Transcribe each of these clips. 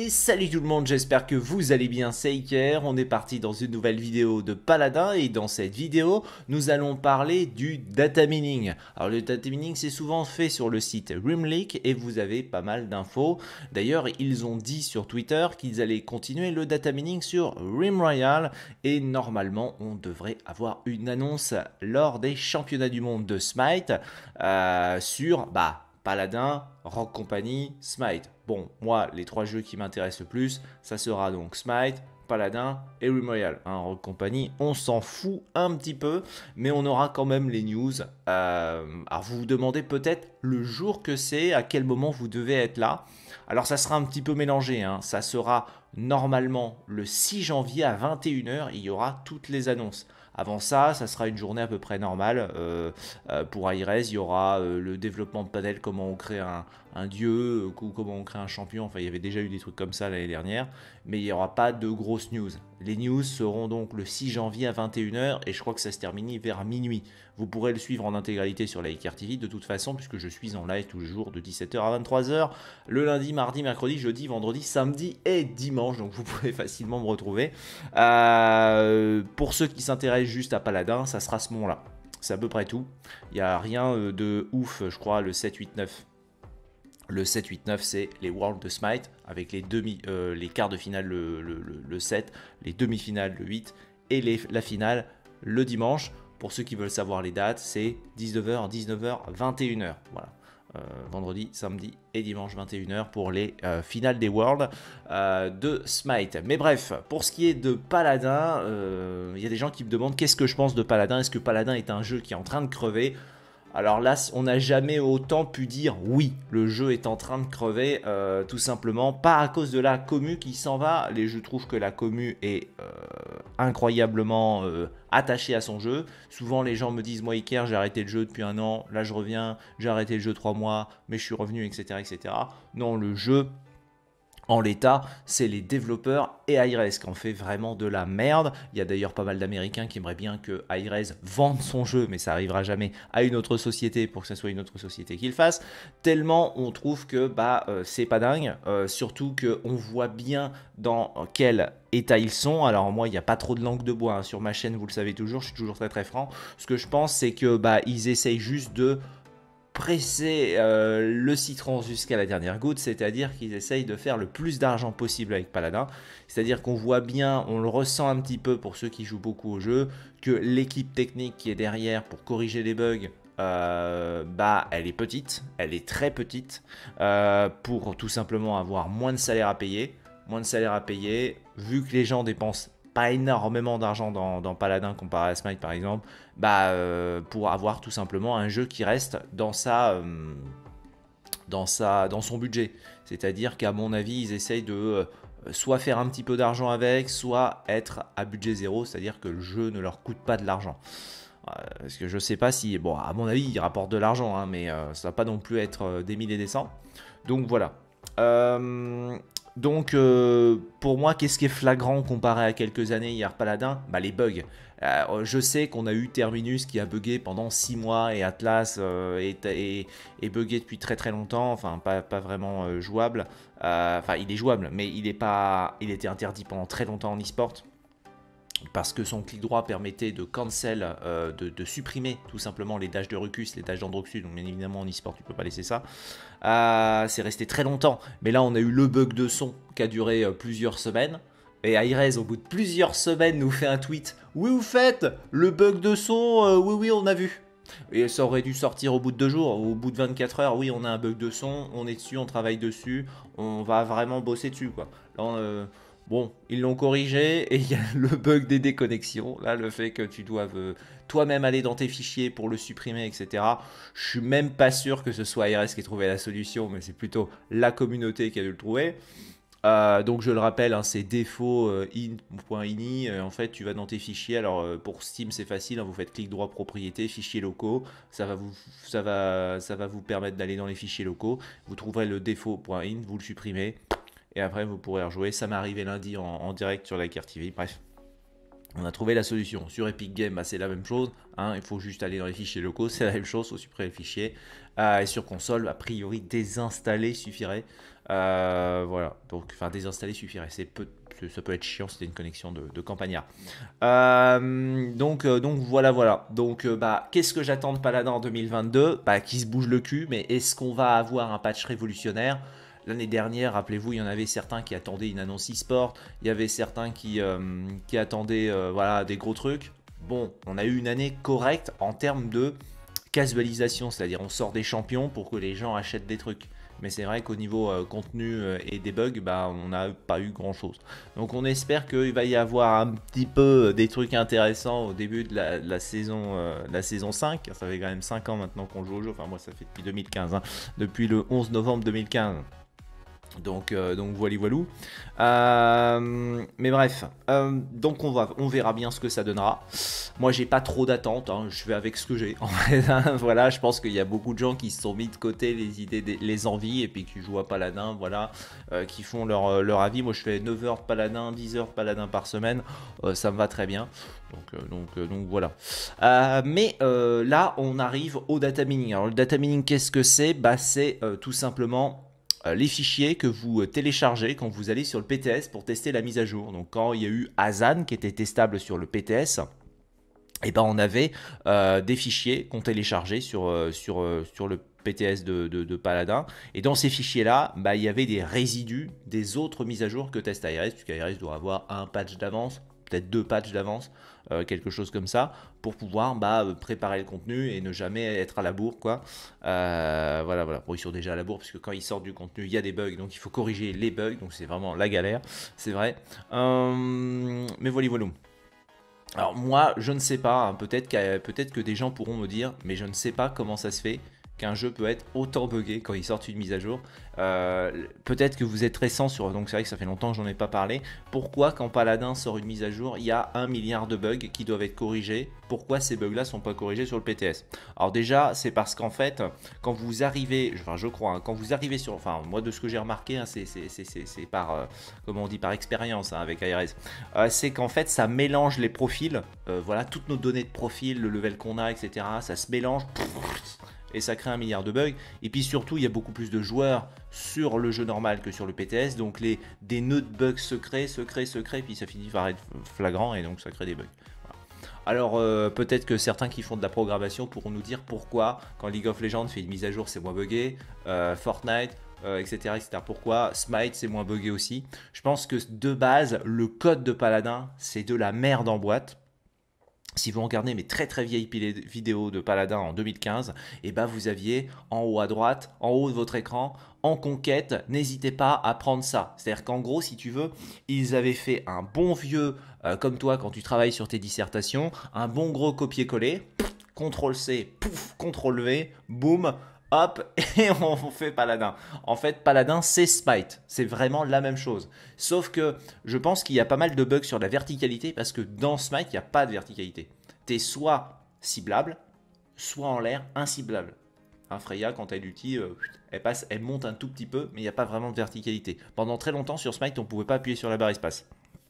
Et salut tout le monde, j'espère que vous allez bien, c'est Iker. On est parti dans une nouvelle vidéo de Paladin et dans cette vidéo, nous allons parler du data mining. Alors le data mining, c'est souvent fait sur le site Rimleak et vous avez pas mal d'infos. D'ailleurs, ils ont dit sur Twitter qu'ils allaient continuer le data mining sur Rim et normalement, on devrait avoir une annonce lors des championnats du monde de Smite sur Paladin, Rogue Company, Smite. Bon, moi, les trois jeux qui m'intéressent le plus, ça sera donc Smite, Paladin et Rim Royale. Rogue Company, on s'en fout un petit peu, mais on aura quand même les news. Alors, vous vous demandez peut-être le jour que c'est, à quel moment vous devez être là. Alors, ça sera un petit peu mélangé. Ça sera normalement le 6 janvier à 21h, il y aura toutes les annonces. Avant ça, ça sera une journée à peu près normale. Pour Hi-Rez, il y aura le développement de panel, comment on crée un dieu, ou comment on crée un champion. Enfin, il y avait déjà eu des trucs comme ça l'année dernière. Mais il n'y aura pas de grosses news. Les news seront donc le 6 janvier à 21h et je crois que ça se termine vers minuit. Vous pourrez le suivre en intégralité sur la Iker TV de toute façon, puisque je suis en live tous les jours de 17h à 23h. Le lundi, mardi, mercredi, jeudi, vendredi, samedi et dimanche. Donc vous pouvez facilement me retrouver. Pour ceux qui s'intéressent juste à Paladin, ça sera ce moment-là. C'est à peu près tout. Il n'y a rien de ouf, je crois, le 7, 8, 9. Le 7, 8, 9, c'est les Worlds de Smite, avec les quarts de finale le 7, les demi-finales le 8, et la finale le dimanche. Pour ceux qui veulent savoir les dates, c'est 19h, 19h, 21h. Voilà. Vendredi, samedi et dimanche 21h pour les finales des Worlds de Smite. Mais bref, pour ce qui est de Paladin, il y a des gens qui me demandent qu'est-ce que je pense de Paladin. Est-ce que Paladin est un jeu qui est en train de crever ? Alors là, on n'a jamais autant pu dire oui, le jeu est en train de crever, tout simplement, pas à cause de la commu qui s'en va. Je trouve que la commu est incroyablement attachée à son jeu. Souvent, les gens me disent, moi Iker, j'ai arrêté le jeu depuis 1 an, là je reviens, j'ai arrêté le jeu 3 mois, mais je suis revenu, etc. etc. Non, le jeu... En l'état, c'est les développeurs et Hi-Rez qui en fait vraiment de la merde. Il y a d'ailleurs pas mal d'Américains qui aimeraient bien que Hi-Rez vende son jeu, mais ça arrivera jamais à une autre société pour que ce soit une autre société qui le fasse. Tellement on trouve que c'est pas dingue, surtout qu'on voit bien dans quel état ils sont. Alors moi, il n'y a pas trop de langue de bois sur ma chaîne, vous le savez toujours, je suis toujours très très franc. Ce que je pense, c'est que ils essayent juste de presser le citron jusqu'à la dernière goutte, c'est-à-dire qu'ils essayent de faire le plus d'argent possible avec Paladin. C'est-à-dire qu'on voit bien, on le ressent un petit peu pour ceux qui jouent beaucoup au jeu, que l'équipe technique qui est derrière pour corriger les bugs, elle est petite, elle est très petite, pour tout simplement avoir moins de salaire à payer. Moins de salaire à payer, vu que les gens dépensent pas énormément d'argent dans Paladin comparé à Smite par exemple, pour avoir tout simplement un jeu qui reste dans son budget. C'est-à-dire qu'à mon avis, ils essayent de soit faire un petit peu d'argent avec, soit être à budget zéro, c'est-à-dire que le jeu ne leur coûte pas de l'argent. Parce que je sais pas si, bon, à mon avis, ils rapportent de l'argent, mais ça va pas non plus être des milliers et des cents. Donc voilà. Donc pour moi, qu'est-ce qui est flagrant comparé à quelques années hier Paladin ? Les bugs. Je sais qu'on a eu Terminus qui a bugué pendant 6 mois et Atlas est bugué depuis très très longtemps, enfin pas vraiment jouable. Enfin il est jouable, mais il était interdit pendant très longtemps en e-sport. Parce que son clic droit permettait de cancel, de supprimer tout simplement les dashs de Rucus, les dashs d'Androxus, donc bien évidemment en e-sport tu peux pas laisser ça. C'est resté très longtemps, mais là on a eu le bug de son qui a duré plusieurs semaines. Et Hi-Rez au bout de plusieurs semaines nous fait un tweet. Oui vous faites le bug de son, oui on a vu. Et ça aurait dû sortir au bout de 2 jours, au bout de 24 heures, oui on a un bug de son, on est dessus, on travaille dessus, on va vraiment bosser dessus quoi. Là, bon, ils l'ont corrigé et il y a le bug des déconnexions. Là, le fait que tu doives toi-même aller dans tes fichiers pour le supprimer, etc. Je suis même pas sûr que ce soit Hi-Rez qui ait trouvé la solution, mais c'est plutôt la communauté qui a dû le trouver. Donc je le rappelle, c'est défaut in.ini. En fait, tu vas dans tes fichiers. Alors pour Steam, c'est facile. Vous faites clic droit propriété, fichiers locaux. Ça va vous permettre d'aller dans les fichiers locaux. Vous trouverez le défaut.in, vous le supprimez. Et après, vous pourrez rejouer. Ça m'est arrivé lundi en direct sur la Iker TV. Bref. On a trouvé la solution. Sur Epic Games, bah, c'est la même chose. Hein, il faut juste aller dans les fichiers locaux, c'est la même chose, il faut supprimer les fichiers. Et sur console, a priori, désinstaller suffirait. Voilà, donc enfin désinstaller suffirait. Ça peut être chiant, c'était une connexion de campagnard. Donc voilà. Donc bah, qu'est-ce que j'attends de Paladin en 2022? Bah, qui se bouge le cul, mais est-ce qu'on va avoir un patch révolutionnaire? L'année dernière, rappelez-vous, il y en avait certains qui attendaient une annonce e-sport, il y avait certains qui attendaient voilà, des gros trucs. Bon, on a eu une année correcte en termes de casualisation, c'est-à-dire on sort des champions pour que les gens achètent des trucs. Mais c'est vrai qu'au niveau contenu et des bugs, bah, on n'a pas eu grand-chose. Donc on espère qu'il va y avoir un petit peu des trucs intéressants au début de la saison 5. Ça fait quand même 5 ans maintenant qu'on joue au jeu. Enfin moi ça fait depuis 2015, hein. Depuis le 11 novembre 2015. Donc voilou. Mais bref, donc on verra bien ce que ça donnera. Moi j'ai pas trop d'attentes, hein, je vais avec ce que j'ai. En fait, hein, voilà, je pense qu'il y a beaucoup de gens qui se sont mis de côté les idées, les envies et puis qui jouent à Paladin, voilà, qui font leur avis. Moi je fais 9 heures de Paladin, 10 heures de Paladin par semaine, ça me va très bien. Donc voilà. Mais là on arrive au data mining. Alors le data mining qu'est-ce que c'est? Bah c'est tout simplement les fichiers que vous téléchargez quand vous allez sur le PTS pour tester la mise à jour. Donc quand il y a eu Azan qui était testable sur le PTS, et ben on avait des fichiers qu'on téléchargeait sur le PTS de Paladin. Et dans ces fichiers-là, bah, il y avait des résidus des autres mises à jour que teste ARS, puisqu'ARS doit avoir un patch d'avance, peut-être 2 patchs d'avance, quelque chose comme ça, pour pouvoir préparer le contenu et ne jamais être à la bourre, quoi. Voilà. Bon, ils sont déjà à la bourre, puisque quand ils sortent du contenu, il y a des bugs, donc il faut corriger les bugs, donc c'est vraiment la galère, c'est vrai. Mais voilà. Alors moi, je ne sais pas, hein, peut-être que des gens pourront me dire, mais je ne sais pas comment ça se fait qu'un jeu peut être autant buggé quand il sort une mise à jour. Peut-être que vous êtes récent sur, donc c'est vrai que ça fait longtemps que j'en ai pas parlé. Pourquoi quand Paladin sort une mise à jour, il y a 1 milliard de bugs qui doivent être corrigés? Pourquoi ces bugs-là sont pas corrigés sur le PTS? Alors déjà, c'est parce qu'en fait, quand vous arrivez, enfin je crois, hein, quand vous arrivez sur, enfin moi de ce que j'ai remarqué, hein, c'est par, comment on dit, par expérience, hein, avec ARS, c'est qu'en fait ça mélange les profils, voilà, toutes nos données de profil, le level qu'on a, etc. Ça se mélange. Et ça crée 1 milliard de bugs. Et puis surtout, il y a beaucoup plus de joueurs sur le jeu normal que sur le PTS. Donc des nœuds de bugs secrets, puis ça finit par être flagrant et donc ça crée des bugs. Voilà. Alors peut-être que certains qui font de la programmation pourront nous dire pourquoi quand League of Legends fait une mise à jour c'est moins buggé, Fortnite, etc. Pourquoi Smite c'est moins buggé aussi. Je pense que de base, le code de Paladin c'est de la merde en boîte. Si vous regardez mes très vieilles vidéos de Paladin en 2015, et bah vous aviez en haut à droite, en haut de votre écran, en conquête, n'hésitez pas à prendre ça. C'est-à-dire qu'en gros, si tu veux, ils avaient fait un bon vieux, comme toi quand tu travailles sur tes dissertations, un bon gros copier-coller, CTRL-C, pouf, CTRL-V, boum, hop, et on fait Paladin. En fait, Paladin, c'est Smite. C'est vraiment la même chose. Sauf que je pense qu'il y a pas mal de bugs sur la verticalité parce que dans Smite, il n'y a pas de verticalité. Tu es soit ciblable, soit en l'air, inciblable. Hein, Freya, quand elle l'ulti, elle monte un tout petit peu, mais il n'y a pas vraiment de verticalité. Pendant très longtemps, sur Smite, on ne pouvait pas appuyer sur la barre espace.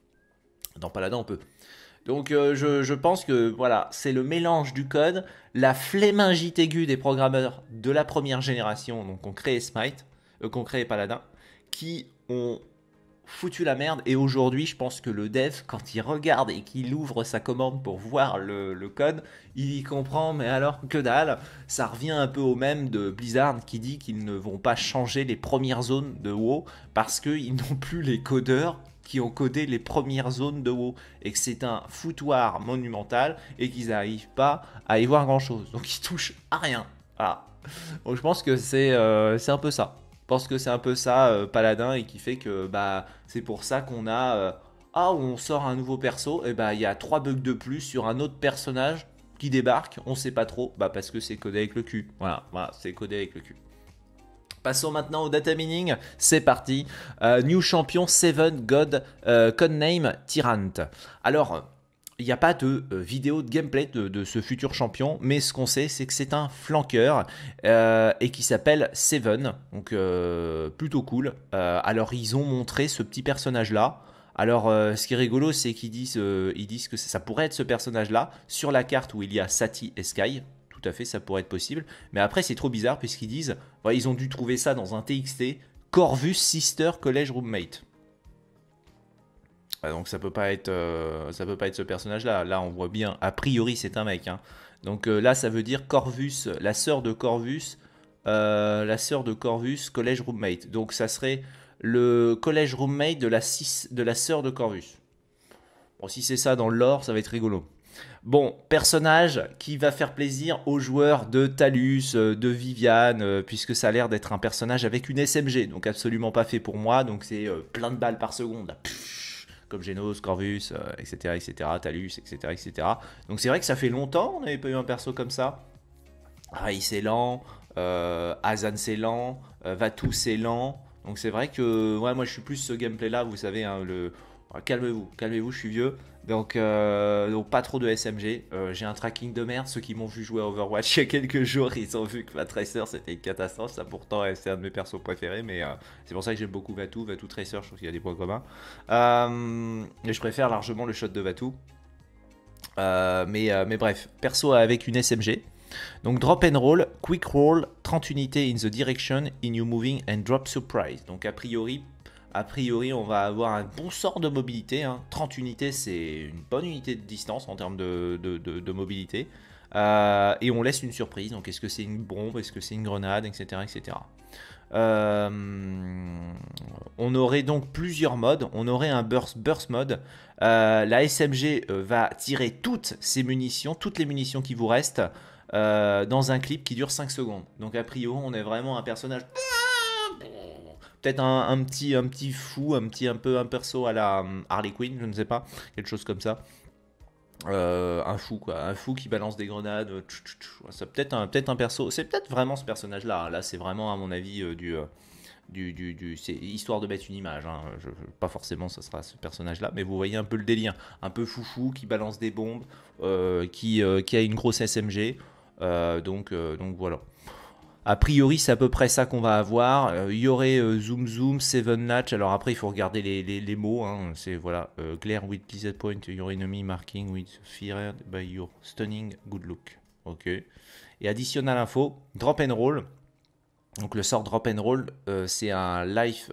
Dans Paladin, on peut. Donc je pense que voilà, c'est le mélange du code, la flémingite aiguë des programmeurs de la première génération, donc qu'on créé Smite, qu'on créé Paladin, qui ont foutu la merde. Et aujourd'hui, je pense que le dev, quand il regarde et qu'il ouvre sa commande pour voir le code, il y comprend, mais alors que dalle. Ça revient un peu au même de Blizzard qui dit qu'ils ne vont pas changer les premières zones de WoW parce qu'ils n'ont plus les codeurs qui ont codé les premières zones de WoW et que c'est un foutoir monumental et qu'ils n'arrivent pas à y voir grand chose. Donc ils touchent à rien. Voilà. Donc je pense que c'est un peu ça. Je pense que c'est un peu ça Paladin et qui fait que bah c'est pour ça qu'on a on sort un nouveau perso et bah il y a 3 bugs de plus sur un autre personnage qui débarque, on sait pas trop, bah parce que c'est codé avec le cul. Voilà, c'est codé avec le cul. Passons maintenant au data mining, c'est parti. New champion 7 God, codename Tyrant. Alors, il n'y a pas de vidéo de gameplay de ce futur champion, mais ce qu'on sait, c'est que c'est un flanqueur et qui s'appelle Seven, donc plutôt cool. Alors, ils ont montré ce petit personnage-là. Alors, ce qui est rigolo, c'est qu'ils disent que ça pourrait être ce personnage-là sur la carte où il y a Sati et Sky. Tout à fait, ça pourrait être possible. Mais après, c'est trop bizarre puisqu'ils disent, ouais, ils ont dû trouver ça dans un TXT, Corvus Sister College Roommate. Donc ça peut pas être ce personnage-là. Là, on voit bien. A priori, c'est un mec. Hein. Donc là, ça veut dire Corvus, la sœur de Corvus, collège roommate. Donc ça serait le collège roommate de la sœur de Corvus. Bon, si c'est ça dans le lore, ça va être rigolo. Bon, personnage qui va faire plaisir aux joueurs de Talus, de Viviane, puisque ça a l'air d'être un personnage avec une SMG, donc absolument pas fait pour moi, donc c'est plein de balles par seconde, là. Comme Genos, Corvus, etc., etc., Talus, etc., etc. Donc c'est vrai que ça fait longtemps on n'avait pas eu un perso comme ça. Rai c'est lent, Azan c'est lent, Vatou c'est lent, donc c'est vrai que ouais, moi je suis plus ce gameplay là, vous savez, hein, calmez-vous, calmez-vous, je suis vieux. Donc pas trop de SMG. J'ai un tracking de merde. Ceux qui m'ont vu jouer à Overwatch il y a quelques jours, ils ont vu que ma Tracer c'était une catastrophe. Ça pourtant c'est un de mes persos préférés, mais c'est pour ça que j'aime beaucoup Vatou. Vatou Tracer, je trouve qu'il y a des points communs. Et je préfère largement le shot de Vatou. Mais bref, perso avec une SMG. Donc drop and roll, quick roll, 30 unités in the direction, in you moving and drop surprise. Donc a priori, on va avoir un bon sort de mobilité. Hein. 30 unités, c'est une bonne unité de distance en termes de mobilité. Et on laisse une surprise. Donc, est-ce que c'est une bombe? Est-ce que c'est une grenade? Etc. etc. On aurait donc plusieurs modes. On aurait un burst mode. La SMG va tirer toutes ses munitions, toutes les munitions qui vous restent, dans un clip qui dure 5 secondes. Donc, a priori, on est vraiment un personnage... Peut-être un petit fou, un perso à la Harley Quinn, je ne sais pas, quelque chose comme ça. Un fou quoi, un fou qui balance des grenades. C'est peut-être un perso, c'est peut-être vraiment ce personnage-là. Hein. Là, c'est vraiment à mon avis c'est histoire de mettre une image. Hein. Pas forcément, ça sera ce personnage-là, mais vous voyez un peu le délire, un peu foufou qui balance des bombes, qui a une grosse SMG. Donc voilà. A priori, c'est à peu près ça qu'on va avoir. Il y aurait Zoom Zoom, Seven Latch. Alors après, il faut regarder les mots. Hein. C'est voilà, glare with pleased point your enemy marking with feared by your stunning good look. Ok. Et additional info, drop and roll. Donc le sort drop and roll, c'est un life,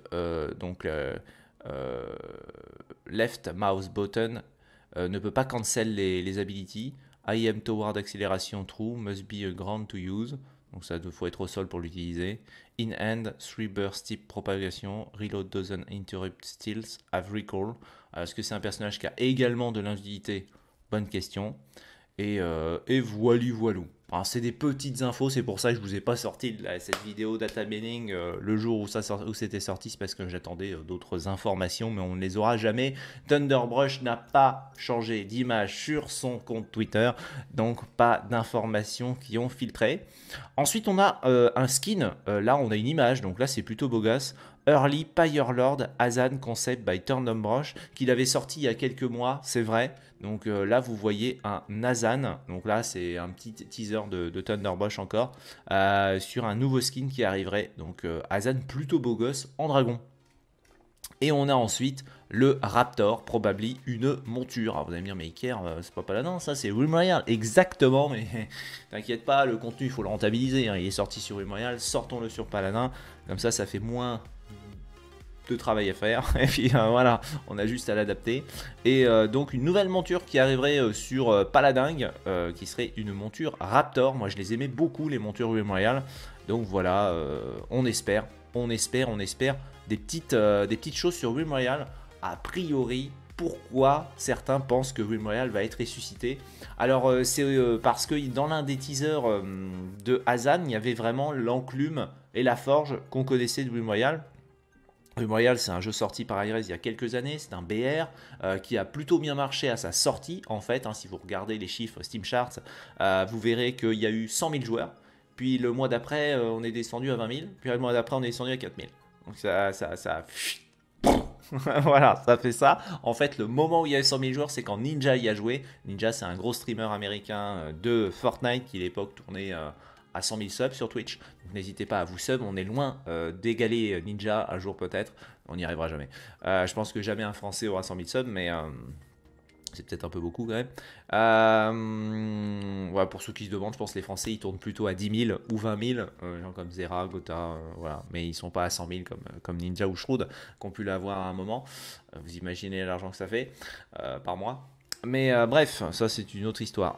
left mouse button ne peut pas cancel les abilities. I am toward accélération true, must be a ground to use. Donc ça, il faut être au sol pour l'utiliser. In hand, 3 burst type propagation. Reload doesn't interrupt steals. Have recall. Est-ce que c'est un personnage qui a également de l'invisibilité? Bonne question. Et voilou. C'est des petites infos, c'est pour ça que je vous ai pas sorti cette vidéo data mining le jour où c'était sorti, c'est parce que j'attendais d'autres informations, mais on ne les aura jamais. Thunderbrush n'a pas changé d'image sur son compte Twitter, donc pas d'informations qui ont filtré. Ensuite, on a un skin, là on a une image, donc là c'est plutôt beau gosse. Early Pyrelord Azan Concept by Thunderbrush, qu'il avait sorti il y a quelques mois, c'est vrai. Donc là, vous voyez un Azan. Donc là, c'est un petit teaser de Thunderbrush encore, sur un nouveau skin qui arriverait. Donc Azan plutôt beau gosse en dragon. Et on a ensuite le Raptor, probablement une monture. Alors vous allez me dire, mais Iker, c'est pas Paladin, ça c'est Realm Royale. Exactement, mais t'inquiète pas, le contenu, il faut le rentabiliser. Hein. Il est sorti sur Realm Royale, sortons-le sur Paladin. Comme ça fait moins de travail à faire. Et puis voilà, on a juste à l'adapter. Et donc une nouvelle monture qui arriverait sur Paladin, qui serait une monture Raptor. Moi je les aimais beaucoup, les montures Realm Royale. Donc voilà, on espère des petites choses sur Realm Royale. A priori, pourquoi certains pensent que Realm Royale va être ressuscité? Alors c'est parce que dans l'un des teasers de Azan, il y avait vraiment l'enclume et la forge qu'on connaissait de Realm Royale. Realm Royale, c'est un jeu sorti par Hi-Rez il y a quelques années, c'est un BR qui a plutôt bien marché à sa sortie en fait. Hein, si vous regardez les chiffres Steam Charts, vous verrez qu'il y a eu 100 000 joueurs. Puis le mois d'après, on est descendu à 20 000. Puis le mois d'après, on est descendu à 4 000. Donc ça voilà, ça fait ça. En fait, le moment où il y a eu 100 000 joueurs, c'est quand Ninja y a joué. Ninja, c'est un gros streamer américain de Fortnite qui à l'époque tournait à 100 000 subs sur Twitch. Donc n'hésitez pas à vous sub, on est loin d'égaler Ninja un jour peut-être. on n'y arrivera jamais. Je pense que jamais un Français aura 100 000 subs, mais c'est peut-être un peu beaucoup quand même. Voilà, pour ceux qui se demandent, je pense que les Français ils tournent plutôt à 10 000 ou 20 000, gens comme Zera, Gotha, voilà. Mais ils sont pas à 100 000 comme Ninja ou Shroud, qui ont pu l'avoir à un moment. Vous imaginez l'argent que ça fait par mois. Mais bref, ça c'est une autre histoire.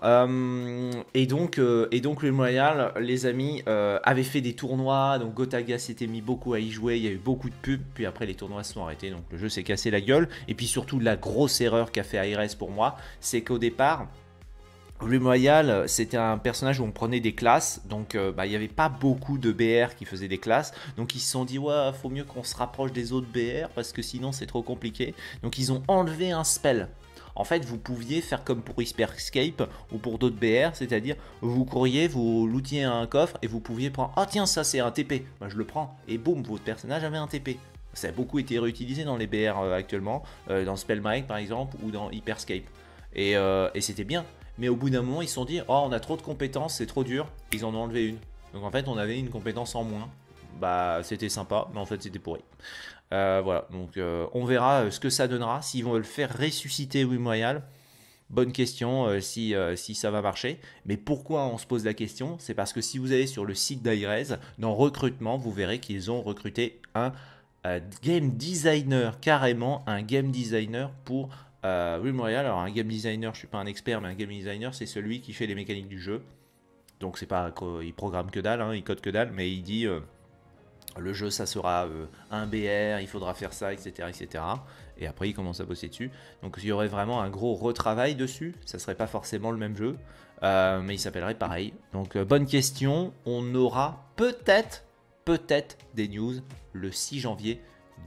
Et donc le Royal, les amis, avait fait des tournois. Donc Gotaga s'était mis beaucoup à y jouer. Il y a eu beaucoup de pubs. Puis après les tournois se sont arrêtés. Donc le jeu s'est cassé la gueule. Et puis surtout la grosse erreur qu'a fait Aires pour moi, c'est qu'au départ, Grim Royal, c'était un personnage où on prenait des classes, donc il n'y avait pas beaucoup de BR qui faisaient des classes, donc ils se sont dit ouais, faut mieux qu'on se rapproche des autres BR parce que sinon c'est trop compliqué. Donc ils ont enlevé un spell. En fait, vous pouviez faire comme pour Hyperscape ou pour d'autres BR, c'est-à-dire vous courriez, vous lootiez un coffre et vous pouviez prendre ah tiens ça c'est un TP, bah, je le prends et boum votre personnage avait un TP. Ça a beaucoup été réutilisé dans les BR actuellement, dans Spellmike par exemple ou dans Hyperscape et c'était bien. Mais au bout d'un moment, ils se sont dit, oh, on a trop de compétences, c'est trop dur. Ils en ont enlevé une. Donc en fait, on avait une compétence en moins. Bah, c'était sympa, mais en fait, c'était pourri. Voilà, donc on verra ce que ça donnera. S'ils vont le faire ressusciter Wim Royal, bonne question si ça va marcher. Mais pourquoi on se pose la question? C'est parce que si vous allez sur le site d'Aires, dans recrutement, vous verrez qu'ils ont recruté un game designer, carrément un game designer pour Wim Royal. Alors un game designer, je suis pas un expert, mais un game designer c'est celui qui fait les mécaniques du jeu. Donc c'est pas il programme que dalle, hein, il code que dalle, mais il dit le jeu ça sera un BR, il faudra faire ça, etc., etc. Et après il commence à bosser dessus. Donc il y aurait vraiment un gros retravail dessus. Ça serait pas forcément le même jeu, mais il s'appellerait pareil. Donc bonne question. On aura peut-être des news le 6 janvier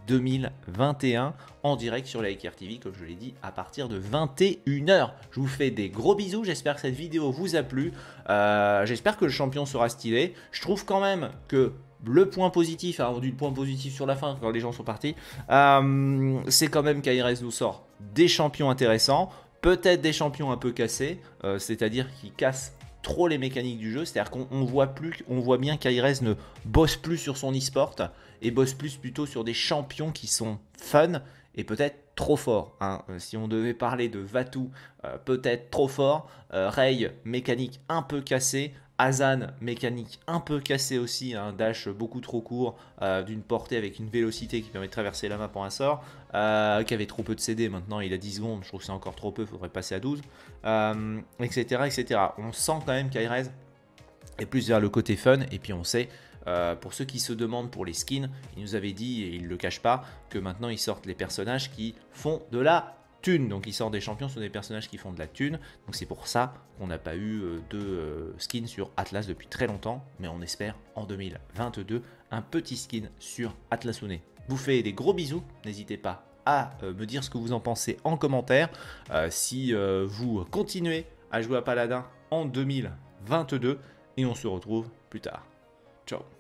2021 en direct sur la Hacker TV, comme je l'ai dit, à partir de 21h. Je vous fais des gros bisous, j'espère que cette vidéo vous a plu, j'espère que le champion sera stylé. Je trouve quand même que le point positif, alors du point positif sur la fin quand les gens sont partis, c'est quand même qu'Aires nous sort des champions intéressants, peut-être des champions un peu cassés, c'est-à-dire qui cassent trop les mécaniques du jeu, c'est-à-dire qu'on voit bien qu'Aires ne bosse plus sur son e-sport et bosse plus plutôt sur des champions qui sont fun et peut-être trop forts. Hein. Si on devait parler de Vatou, peut-être trop fort, Rey, mécanique un peu cassée, Azan, mécanique un peu cassée aussi, un dash beaucoup trop court, d'une portée avec une vélocité qui permet de traverser la map en un sort, qui avait trop peu de CD, maintenant il a 10 secondes, je trouve que c'est encore trop peu, il faudrait passer à 12, etc., etc. On sent quand même qu'Aires est plus vers le côté fun, et puis on sait, pour ceux qui se demandent pour les skins, il nous avait dit, et il ne le cache pas, que maintenant ils sortent les personnages qui font de la thune. Donc ils sortent des champions sur des personnages qui font de la thune. Donc c'est pour ça qu'on n'a pas eu de skin sur Atlas depuis très longtemps. Mais on espère en 2022 un petit skin sur Atlasune. Vous fais des gros bisous. N'hésitez pas à me dire ce que vous en pensez en commentaire. Si vous continuez à jouer à Paladin en 2022. Et on se retrouve plus tard. Ciao.